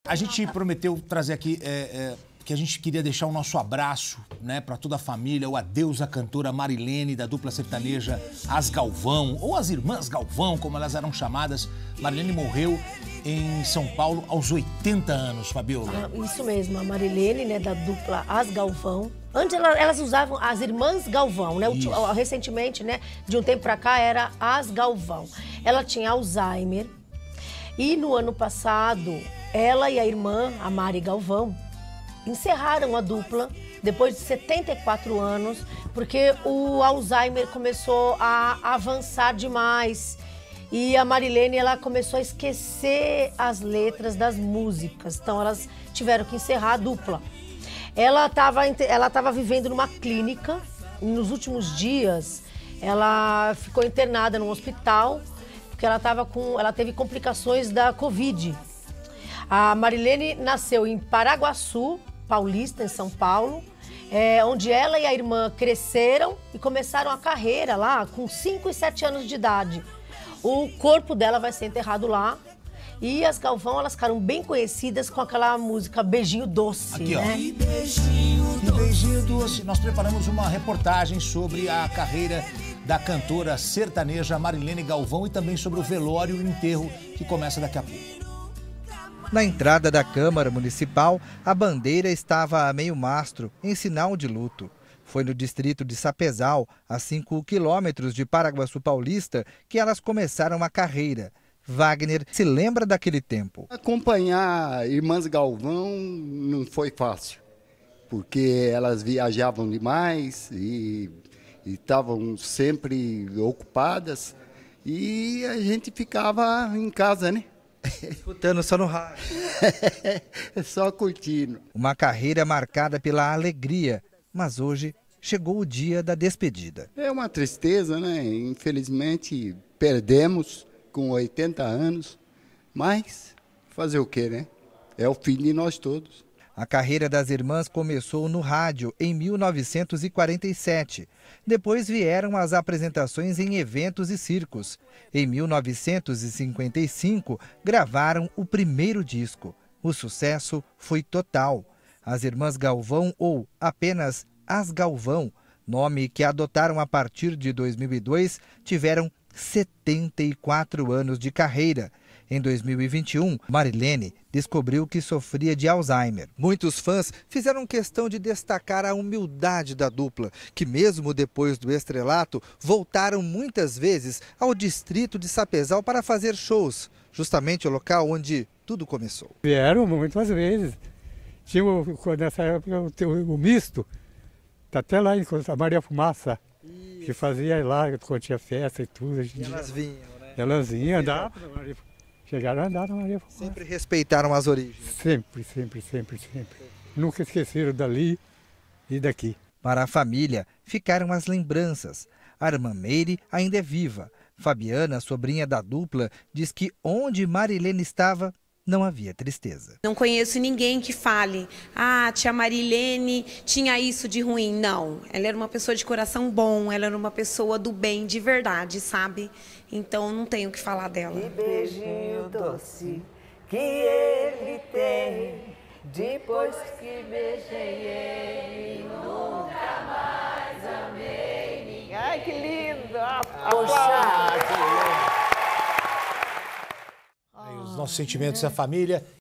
A gente prometeu trazer aqui que a gente queria deixar o nosso abraço, né, para toda a família, o adeus à cantora Marilene, da dupla sertaneja As Galvão, ou as Irmãs Galvão, como elas eram chamadas. Marilene morreu em São Paulo aos 80 anos, Fabiola. Isso mesmo, a Marilene, né, da dupla As Galvão. Antes elas usavam as Irmãs Galvão, né? Recentemente, né, de um tempo pra cá, era As Galvão. Ela tinha Alzheimer e no ano passado, ela e a irmã, a Mari Galvão, encerraram a dupla depois de 74 anos, porque o Alzheimer começou a avançar demais. E a Marilene, ela começou a esquecer as letras das músicas, então elas tiveram que encerrar a dupla. Ela estava vivendo numa clínica, nos últimos dias ela ficou internada num hospital, porque ela teve complicações da Covid. A Marilene nasceu em Paraguaçu, Paulista, em São Paulo, onde ela e a irmã cresceram e começaram a carreira lá com 5 e 7 anos de idade. O corpo dela vai ser enterrado lá. E as Galvão, elas ficaram bem conhecidas com aquela música Beijinho Doce. Aqui, ó. Né? E Beijinho Doce. Nós preparamos uma reportagem sobre a carreira da cantora sertaneja Marilene Galvão e também sobre o velório e o enterro que começa daqui a pouco. Na entrada da Câmara Municipal, a bandeira estava a meio mastro, em sinal de luto. Foi no distrito de Sapezal, a 5 quilômetros de Paraguaçu Paulista, que elas começaram a carreira. Wagner se lembra daquele tempo. Acompanhar Irmãs Galvão não foi fácil, porque elas viajavam demais e estavam sempre ocupadas e a gente ficava em casa, né? Escutando só no rádio. Só curtindo. Uma carreira marcada pela alegria, mas hoje chegou o dia da despedida. É uma tristeza, né? Infelizmente perdemos com 80 anos, mas fazer o quê, né? É o fim de nós todos. A carreira das irmãs começou no rádio em 1947. Depois vieram as apresentações em eventos e circos. Em 1955, gravaram o primeiro disco. O sucesso foi total. As Irmãs Galvão, ou apenas As Galvão, nome que adotaram a partir de 2002, tiveram 74 anos de carreira. Em 2021, Marilene descobriu que sofria de Alzheimer. Muitos fãs fizeram questão de destacar a humildade da dupla, que mesmo depois do estrelato, voltaram muitas vezes ao distrito de Sapezal para fazer shows, justamente o local onde tudo começou. Vieram muitas vezes. Tinha nessa época o misto, tá até lá em Maria Fumaça, que fazia lá, quando tinha festa e tudo. E elas vinham, né? Elas vinham, andavam, chegaram a andar na Maria Fumaça. Sempre respeitaram as origens. Sempre, sempre, sempre, sempre. Nunca esqueceram dali e daqui. Para a família, ficaram as lembranças. A irmã Meire ainda é viva. Fabiana, sobrinha da dupla, diz que onde Marilene estava, não havia tristeza. Não conheço ninguém que fale, tia Marilene tinha isso de ruim. Não, ela era uma pessoa de coração bom, ela era uma pessoa do bem, de verdade, sabe? Então não tenho o que falar dela. Que beijinho doce que ele tem, depois que beijei ele, nunca mais amei ninguém. Ai, que lindo! Os nossos sentimentos à família.